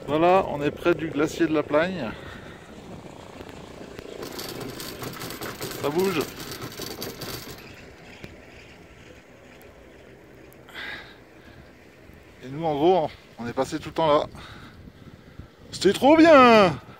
Voilà, on est près du glacier de la Plagne. Ça bouge. Et nous, en gros, on est passé tout le temps là. C'était trop bien!